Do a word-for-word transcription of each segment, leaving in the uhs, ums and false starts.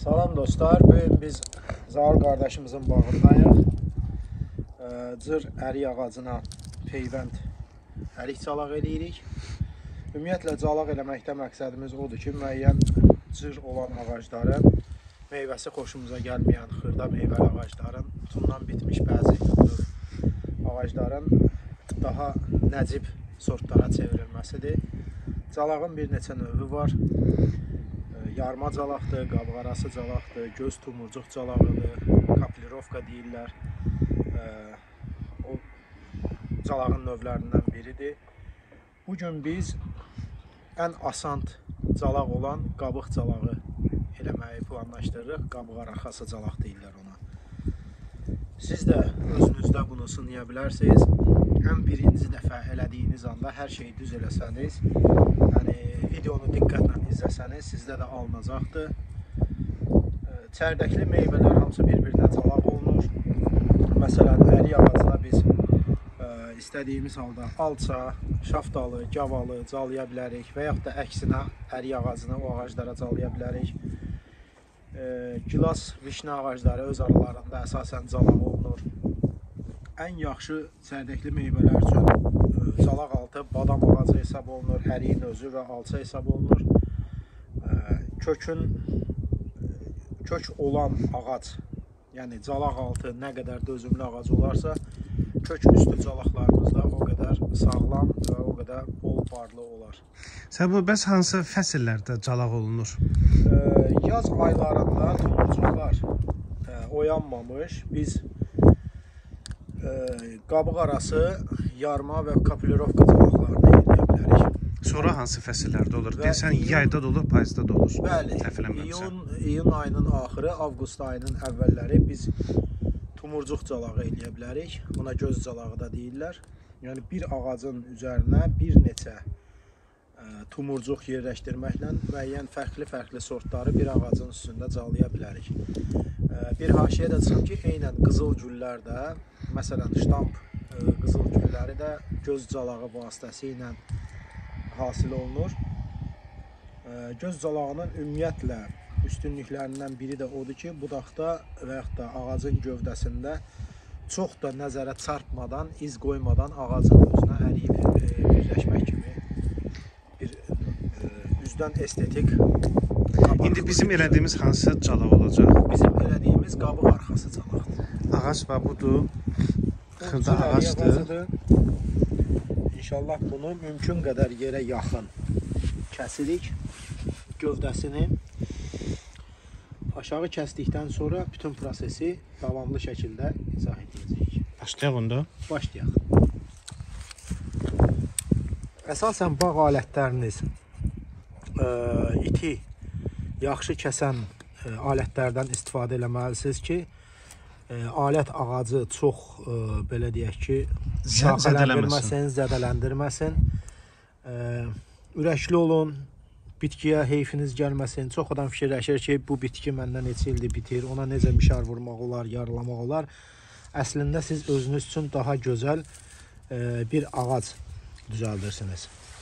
Salam dostlar, bugün biz Zaur qardaşımızın bağındayıq. Cır ərik ağacına peyvənd ərik calaq eləyirik. Ümumiyyətlə calaq eləməkdə məqsədimiz odur ki, müəyyən cır olan ağacların, meyvəsi xoşumuza gəlməyən xırda meyvəli ağacların, tutundan bitmiş bəzi ağacların daha nəcib sortlara çevrilməsidir. Calağın bir neçə növü var. Yarma calaqdır, qabğarası calaqdır, göz tumurcuq calağıdır, kaplirovka deyirlər. O calağın növlərindən biridir. Bugün biz ən asant calaq olan qabıq calağı eləməyi planlaşdırırıq. Qabğar arxası calaq deyirlər ona. Siz də özünüzdə bunu sınaya bilərsiniz. Ən birinci dəfə elədiyiniz anda hər şeyi düz eləsəniz, yəni videonu diqqətlə izləsəniz, sizdə də alınacaqdır. Çərdəkli meyvələr hamısı bir-birinə calaq olunur. Məsələn, ərik ağacına biz ə, istədiyimiz halda alça, şaftalı, gavalı calaya bilərik və yaxud da əksinə ərik ağacını o ağaclara calaya bilərik. Ə, gilas, vişnə ağacları öz aralarında əsasən calaq olunur. Ən yaxşı çərdəkli meyvələr üçün calaq altı badam ağacı hesab olunur, əriyin özü və alça hesab olunur. Kökün, kök olan ağac, yəni calaq altı nə qədər dözümlü ağac olarsa, kök üstü calaqlarımız da o qədər sağlam və o qədər bol barlı olar. Sən bu bəs hansı fəsillərdə calaq olunur? Yaz aylarında tumurcuqlar oyanmamış, biz qabıq arası yarma və kaplirovka calaqlarını eləyə bilərik. Sonra hansı fəsillərdə olur? Deyəsən, yayda da olur, payızda da olur. Bəli, iyun, iyun ayının axırı, avqust ayının əvvəlləri biz tumurcuq calağı eləyə bilərik. Buna göz calağı da deyirlər. Yəni, bir ağacın üzərinə bir neçə ə, tumurcuq yerləşdirməklə müəyyən fərqli-fərqli sortları bir ağacın üstündə calaya bilərik. Ə, bir haşiyə də çıxım ki, eynən qızıl güllər də, məsələn, ştamp ə, qızıl gülləri də göz calağı vasitəsilə hasil olunur. Göz calağının ümumiyyətlə üstünlüklərindən biri də odur ki, budaqda və yaxud da ağacın gövdəsində çox da nəzərə çarpmadan, iz qoymadan ağacın özünə əriyib birləşmək kimi bir üzdən estetik. İndi bizim elədiyimiz hansı calaq olacaq? Bizim elədiyimiz qabıq arxası calaqdır. Ağac və budur, xırda ağacdır. İnşallah bunu mümkün qədər yerə yaxın kəsirik. Gövdəsini aşağı kəsdikdən sonra bütün prosesi davamlı şəkildə izah edəcəyik. Başlayaq onda. Başlayaq. Əsasən bağ alətləriniz ə, iti yaxşı kəsən ə, alətlərdən istifadə eləməlisiniz ki, ə, alət ağacı çox ə, belə deyək ki, şaxələndirməsin, zədələndirməsin. Ə, ürəkli olun, bitkiyə heyfiniz gəlməsin. Çox adam fikirləşir ki, bu bitki məndən neçə ildir bitir, ona necə mişar vurmaq olar, yaralamaq olar. Əslində siz özünüz üçün daha gözəl ə, bir ağac düzəldirsiniz.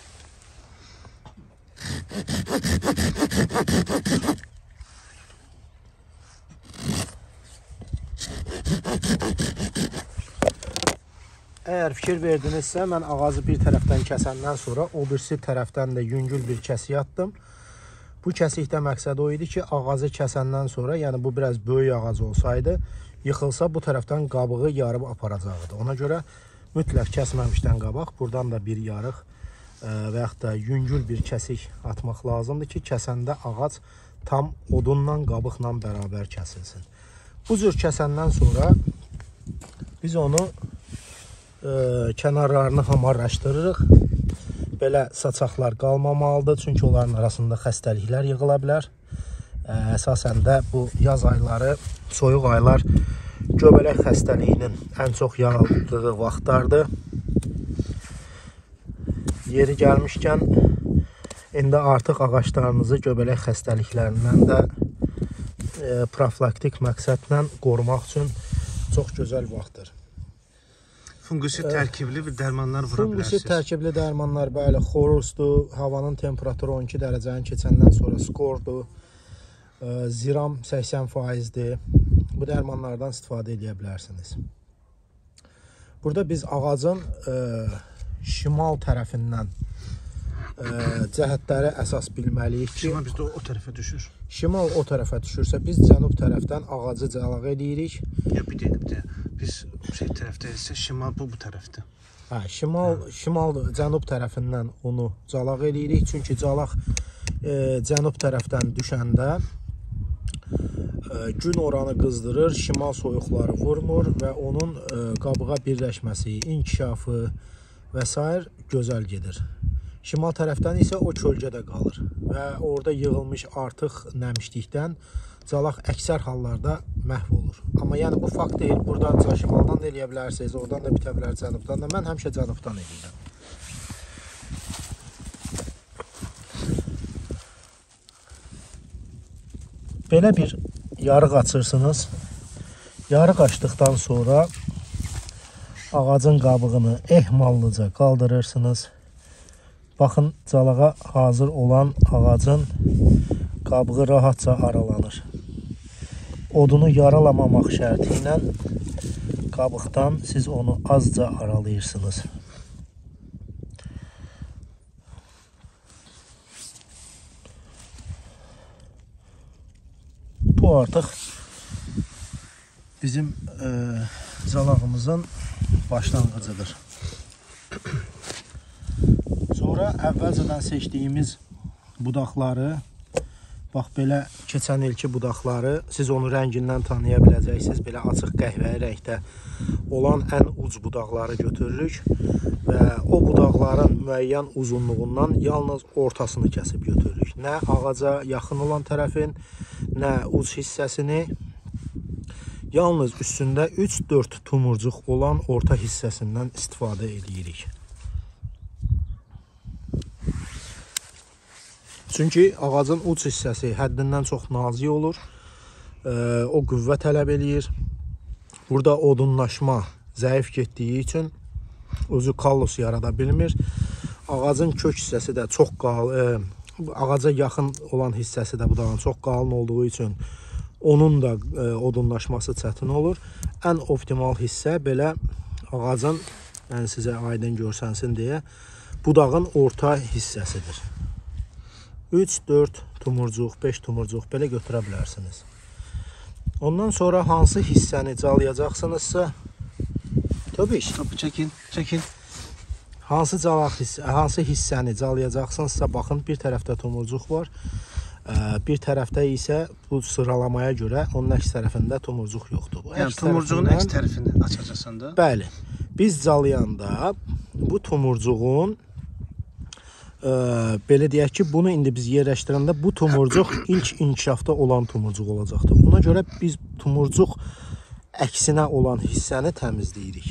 Əgər fikir verdinizsə, mən ağacı bir tərəfdən kəsəndən sonra o birisi tərəfdən də yüngül bir kəsik atdım. Bu kəsikdə məqsəd o idi ki, ağacı kəsəndən sonra, yəni bu biraz böyük ağac olsaydı, yıxılsa bu tərəfdən qabığı yarıb aparacaqdı. Ona görə mütləq kəsməmişdən qabaq, buradan da bir yarıq ə, və yaxud da yüngül bir kəsik atmaq lazımdır ki, kəsəndə ağac tam odunla, qabıqla bərabər kəsilsin. Bu cür kəsəndən sonra biz onu Ə, kənarlarını hamarlaşdırırıq. Belə saçaqlar qalmamalıdır, çünki onların arasında xəstəliklər yığıla bilər. Ə, əsasən də bu yaz ayları, soyuq aylar göbələk xəstəliyinin ən çox yayıldığı vaxtlardır. Yeri gəlmişkən, indi artıq ağaclarınızı göbələk xəstəliklərindən də ə, profilaktik məqsədlə qorumaq üçün çox gözəl vaxtdır. Fungusi tərkibli bir dərmanlar vura bilərsiniz. Fungusi tərkibli dərmanlar, bəli, xorusdur, havanın temperaturu on iki dərəcəni keçəndən sonra skordur. ziram səksən faizdir. Bu dərmanlardan istifadə edə bilərsiniz. Burada biz ağacın e, şimal tərəfindən e, cəhətləri əsas bilməliyik ki, Şimal bizdə o tərəfə düşür. Şimal o tərəfə düşürsə, biz cənub tərəfdən ağacı cəlaq edirik. Ya bir dəqiqə, bir dəqiqə. Biz şey tərəfdə isə şimal bu bu tərəfdə. Hə, şimal, hə. şimal cənub tərəfindən onu calaq edirik. Çünki calaq e, cənub tərəfdən düşəndə e, gün oranı qızdırır, şimal soyuqları vurmur və onun e, qabığa birləşməsi, inkişafı və s. gözəl gedir. Şimal tərəfdən isə o kölgədə qalır və orada yığılmış artıq nəmişlikdən calaq əksər hallarda məhv olur. Amma yəni bu fakt deyil. Burada şimaldan da eləyə bilərsiniz, oradan da bitə bilər, cənubdan da. Mən həmişə cənubdan eləyirəm. Belə bir yarıq açırsınız. Yarıq açdıqdan sonra ağacın qabığını ehmallıca qaldırırsınız. Baxın, calağa hazır olan ağacın qabığı rahatca aralanır. Odunu yaralamamaq şərti ilə qabıqdan siz onu azca aralayırsınız. Bu artıq bizim e, calağımızın başlanğıcıdır. Sonra əvvəlcədən seçdiyimiz budaqları, bax belə keçən ilki budaqları, siz onu rəngindən tanıya biləcəksiniz. Belə açıq qəhvəyi rəngdə olan ən uc budaqları götürürük və o budaqların müəyyən uzunluğundan yalnız ortasını kəsib götürürük. Nə ağaca yaxın olan tərəfin, nə uc hissəsini, yalnız üstündə üç dörd tumurcuq olan orta hissəsindən istifadə edirik. Çünki ağacın uc hissəsi həddindən çox nazik olur, o qüvvə tələb eləyir. Burada odunlaşma zəif getdiyi üçün özü kallus yarada bilmir. Ağacın kök hissəsi də çox qalın, ağaca yaxın olan hissəsi də budağın çox qalın olduğu üçün onun da odunlaşması çətin olur. Ən optimal hissə belə ağacın, yəni sizə aydın görsənsin deyə, budağın orta hissəsidir. üç dörd tumurcuq, beş tumurcuq belə götürə bilərsiniz. Ondan sonra hansı hissəni calayacaqsınızsa, tabii ki, çəkin, çəkin. Hansı calaq hissə, hansı hissəni calayacaqsınızsa, baxın, bir tərəfdə tumurcuq var, bir tərəfdə isə bu sıralamaya görə onun əks tərəfində tumurcuq yoxdur. Bu, yəni tumurcuğun əks tərəfini açacaqsan da? Bəli. Biz calayanda bu tumurcuğun Ee, belə deyək ki, bunu indi biz yerləşdirəndə bu tumurcuq ilk inkişafda olan tumurcuq olacaqdır. Ona görə biz tumurcuq əksinə olan hissəni təmizləyirik.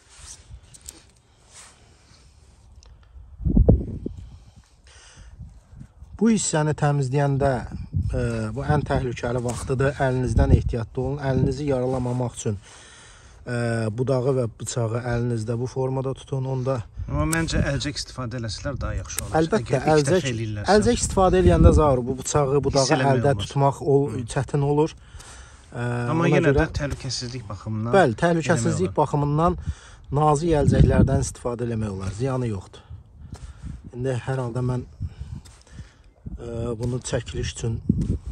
Bu hissəni təmizləyəndə e, bu ən təhlükəli vaxtıdır. Əlinizdən ehtiyatlı olun. Əlinizi yaralamamaq üçün e, budağı və bıçağı əlinizdə bu formada tutun. Onda amma məncə əlcək istifadə eləsələr daha yaxşı olar. Əlbəttə, əlcək, əlcək istifadə eləyəndə zarı bu bıçağı, budağı əldə olur. tutmaq ol, çətin olur. Ə, amma yenə görə, də təhlükəsizlik baxımından. Bəli, təhlükəsizlik baxımından nazik əlcəklərdən istifadə eləmək olar. Ziyanı yoxdur. İndi hər halda mən ə, bunu çəkiliş üçün...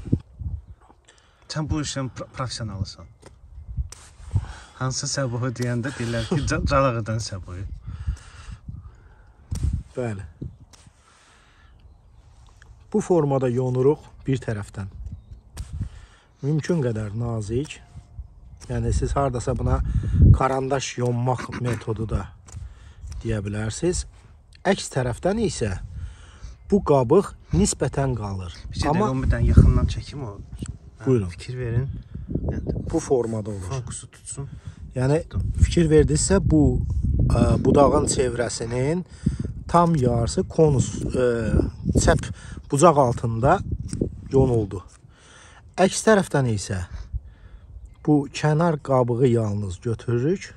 Sən bu işin professionalısan. Hansı səbuhu deyəndə deyirlər ki, calağıdan səbuhu. Bəli. Bu formada yonuruq bir tərəfdən. Mümkün qədər nazik. Yəni siz hardasa buna karandaş yonmaq metodu da deyə bilərsiniz. Əks tərəfdən isə bu qabıq nisbətən qalır. Bir şey amma bir dənə yaxından çəkim o. Buyurun. Fikir verin. Yəni, bu formada olur. Fokusu tutsun. Yəni fikir verdinizsə bu ə, budağın çevrəsinin tam yarısı konus e, çəp bucaq altında yonuldu. Əks tərəfdən isə bu kənar qabığı yalnız götürürük.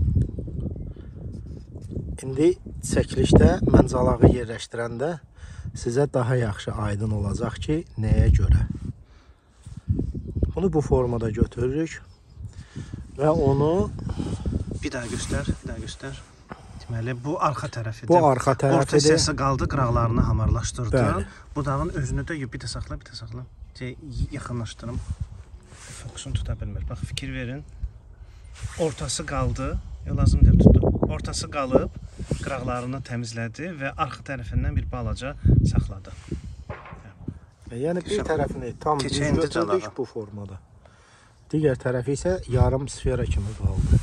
İndi çəkilişdə mən calağı yerləşdirəndə sizə daha yaxşı aydın olacaq ki, nəyə görə. Bunu bu formada götürürük və onu bir daha göstər, bir daha göstər. Deməli, bu arxa tərəfidir. Bu arxa tərəfidir. Orta hissəsi qaldı, qıraqlarını hamarlaşdırdım. Bəli. Budağın özünü də bir də saxla, bir də saxla. Yaxınlaşdırım. Fokusunu tuta bilmir. Bax, fikir verin. Ortası qaldı. Lazım deyil tutdu. Ortası qalıb, qıraqlarını təmizlədi və arxa tərəfindən bir balaca saxladı. Yəni bir tərəfini tam düz Keçən indi götürdük canavar. bu formada. Digər tərəfi isə yarım sfera kimi qaldı.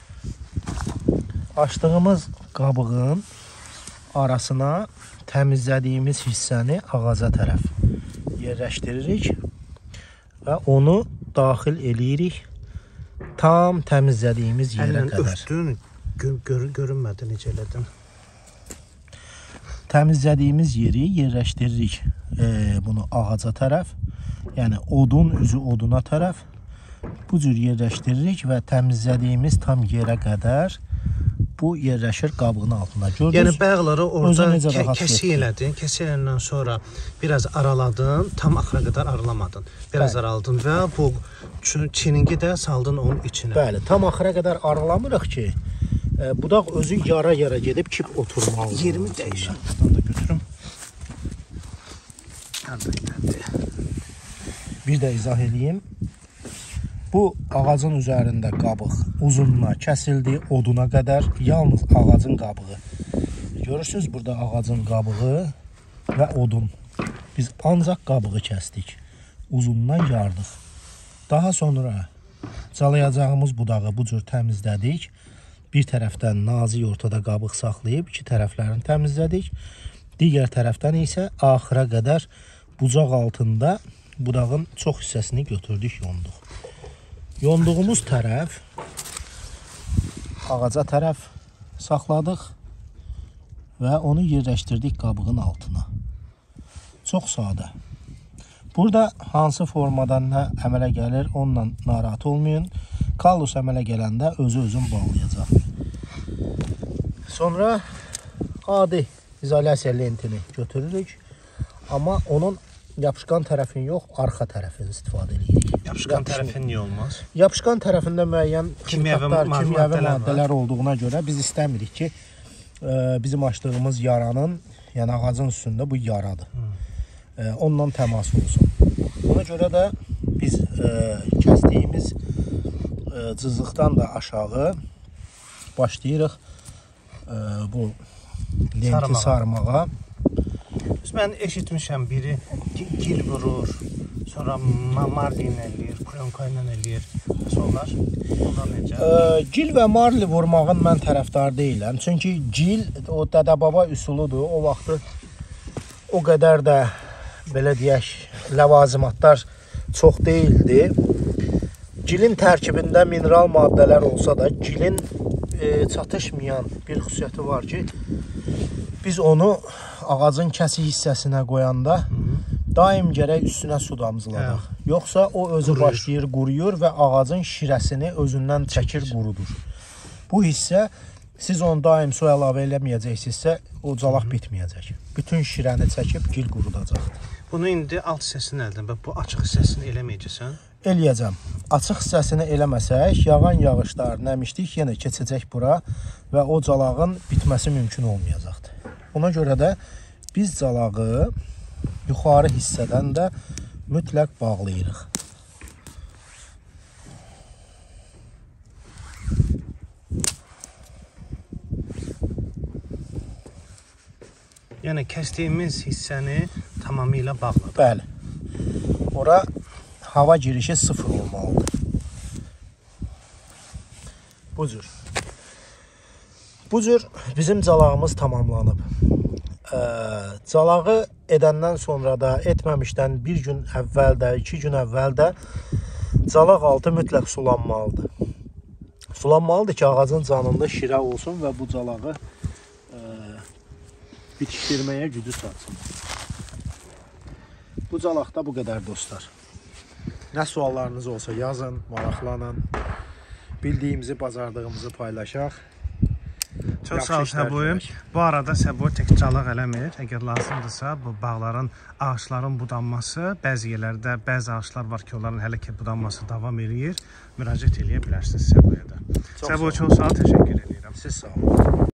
Açdığımız qabığın arasına təmizlədiyimiz hissəni ağaca tərəf yerləşdiririk və onu daxil eləyirik tam təmizlədiyimiz yerə Əllə qədər. örtdün, gör, gör, görünmədi necə elədin. Təmizlədiyimiz yeri yerləşdiririk e, bunu ağaca tərəf, yəni odun üzü oduna tərəf bu cür yerləşdiririk və təmizlədiyimiz tam yerə qədər bu yerləşir qabığın altında. Gördünüz? Yəni bəğları orada necə kə rahat kəsi getdi. elədin, kəsi elədikdən sonra biraz araladın, tam axıra qədər aralamadın. Biraz Bəli. araladın və bu çiningi də saldın onun içinə. Bəli, tam axıra qədər aralamırıq ki, e, budaq özü yara-yara gedib kip oturmalı. Yerimi dəyişəm. Buradan da götürüm. Haradaydın? Bir də izah edeyim. Bu ağacın üzərində qabıq uzunluğa kəsildi, oduna qədər, yalnız ağacın qabığı. Görürsünüz burada ağacın qabığı və odun. Biz ancaq qabığı kəsdik, uzundan yardıq. Daha sonra calayacağımız budağı bu cür təmizlədik. Bir tərəfdən nazik ortada qabıq saxlayıb, iki tərəflərini təmizlədik. Digər tərəfdən isə axıra qədər bucaq altında budağın çox hissəsini götürdük, yonduq. Yonduğumuz tərəf ağaca tərəf saxladıq və onu yerləşdirdik qabığın altına. Çox sadə. Burada hansı formadan nə əmələ gəlir, onunla narahat olmayın. Kallus əmələ gələndə özü-özün bağlayacaq. Sonra adi izolyasiya lentini götürürük. Amma onun yapışqan tərəfini yox, arxa tərəfini istifadə edirik. Yapışqan tərəfin niyə olmaz? Yapışqan tərəfində müəyyən Kimyəvi xilqatlar, kimyəvi maddələr maddələr olduğuna görə biz istəmirik ki, e, bizim açdığımız yaranın, yəni ağacın üstündə bu yaradır. E, ondan təmas olsun. Ona görə də biz e, kəsdiyimiz e, cızıqdan da aşağı başlayırıq e, bu lenti Sarmağa. sarmağa. Mən eşitmişəm biri gil vurur, sonra marli ilə eləyir, plyonka ilə eləyir. Sonra onlar necə? E, gil və marli vurmağın mən tərəfdar deyiləm. Çünki gil o dədə-baba üsuludur. O vaxtı o qədər də belə deyək, ləvazimatlar çox deyildi. Gilin tərkibində mineral maddələr olsa da, gilin e, çatışmayan bir xüsusiyyəti var ki, biz onu ağacın kəsik hissəsinə qoyanda daim gərək üstünə su damcıladaq. Yoxsa o özü Quruyur. başlayır, quruyur və ağacın şirəsini özündən çəkir, qurudur. Bu hissə, siz onu daim su əlavə eləməyəcəksinizsə, o calaq bitməyəcək. Bütün şirəni çəkib gil qurudacaqdır. Bunu indi alt hissəsini əldən, bax bu açıq hissəsini eləməyəcəksən. Eləyəcəm. Açıq hissəsini eləməsək, yağan yağışlar, nəmişlik yenə keçəcək bura və o calağın bitməsi mümkün olmayacaqdır. Ona görə də biz calağı yuxarı hissədən də mütləq bağlayırıq. Yəni kəsdiyimiz hissəni tamamilə bağladıq. Bəli. Ora hava girişi sıfır olmalıdır. Bu cür. Bu cür bizim calağımız tamamlanıb. Ee, calağı edəndən sonra da, etməmişdən bir gün əvvəl də, iki gün əvvəl də calaq altı mütləq sulanmalıdır. Sulanmalıdır ki, ağacın canında şirə olsun və bu calağı e, bitişdirməyə gücü çatsın. Bu calaqda bu qədər dostlar. Nə suallarınız olsa yazın, maraqlanın. Bildiyimizi, bacardığımızı paylaşaq. Çox yaxşı sağ ol işlər Səboyum. görək. Bu arada Səboy təkcalıq eləmir. Əgər lazımdırsa bu bağların, ağaçların budanması, bəzi yerlərdə bəzi ağaçlar var ki, onların hələ ki budanması davam eləyir. Müraciət eləyə bilərsiniz Səboya da. Səboy çox sağ ol, təşəkkür edirəm. Siz sağ olun.